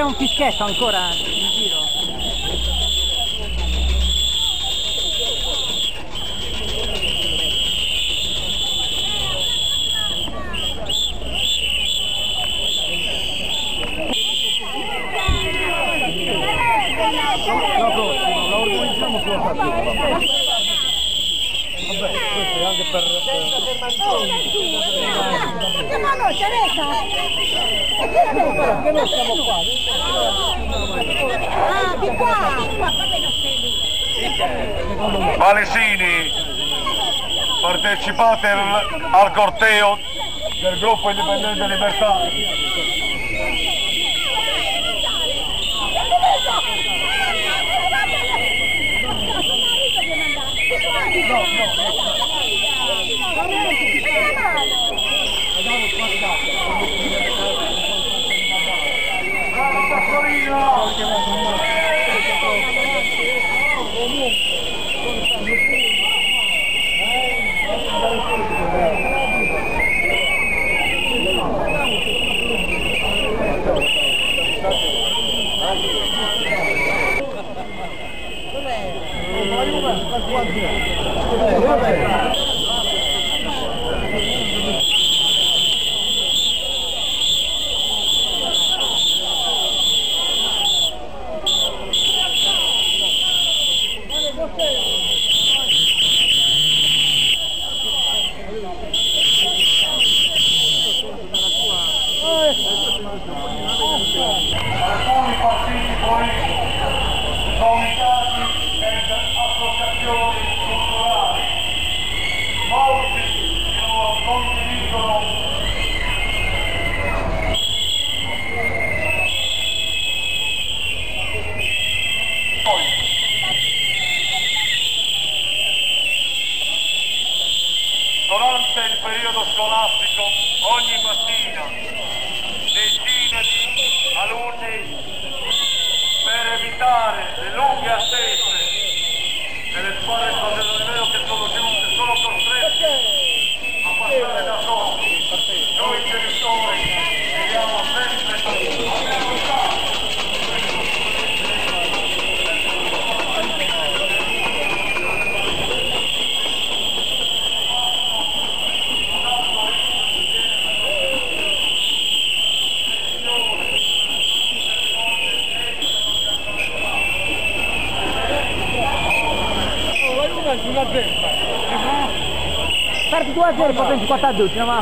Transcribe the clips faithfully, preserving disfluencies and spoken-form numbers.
un fischietto ancora in giro. La prossima, la organizziamo sulla partita. Vabbè, questo è anche per... Ma no, Teresa! Perché noi siamo qua? Ah, di qua! Valesini, partecipate al, al corteo del Gruppo Indipendente Libertà. No, alcuni partiti politici, comitati ed associazioni culturali, molti non condividono durante il periodo scolastico ogni mattina decine di alunni, per evitare le lunghe attese delle scuole fratelloneo che sono giunte, sono costretti a passare da soli. Noi genitori vediamo sempre Parti due a zero, potenti quattro a due, ma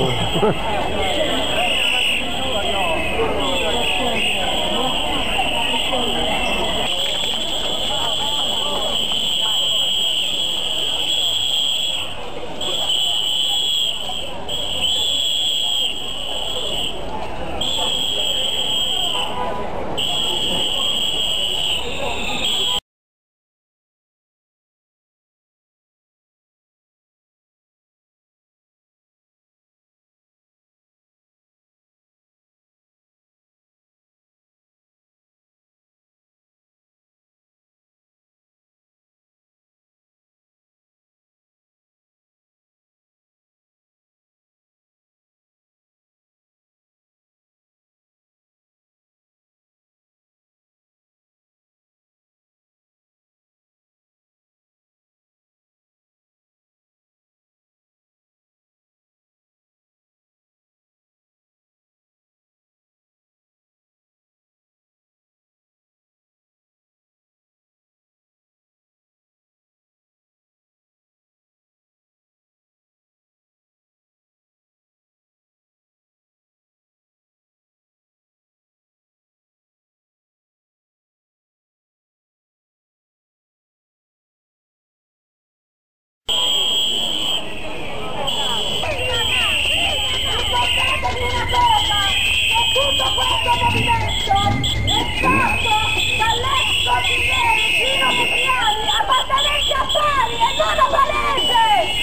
tutto questo movimento è stato dall'ex consigliere Luigi Cipriani, appartenenti a Bari e non a Varese!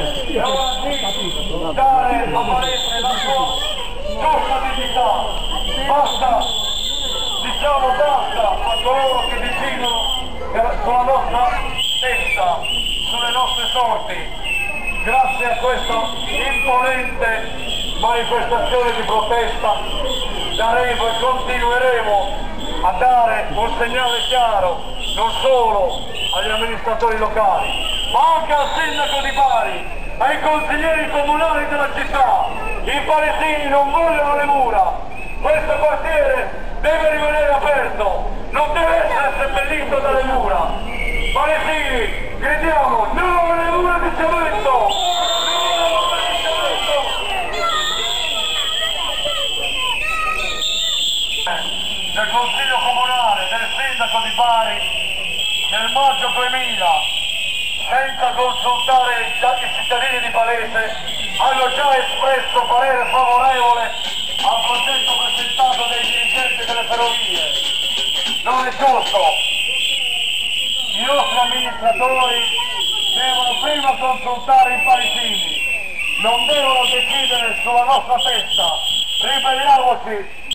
Dare a Varese la sua giusta dignità. basta, diciamo basta a coloro che decidono sulla nostra testa, sulle nostre sorti. Grazie a questa imponente manifestazione di protesta daremo e continueremo a dare un segnale chiaro non solo agli amministratori locali, ma anche al sindaco di Bari, ai consiglieri comunali della città. I paesini non vogliono le mura, questo quartiere deve rimanere aperto, non deve essere seppellito dalle mura. Paesini, gridiamo no alle mura di cemento! Del Consiglio Comunale, del Sindaco di Bari, nel maggio duemila, senza consultare i cittadini di Palese, hanno già espresso parere favorevole al progetto presentato dai dirigenti delle ferrovie. Non è giusto. I nostri amministratori devono prima consultare i paesini, non devono decidere sulla nostra testa. Ribelliamoci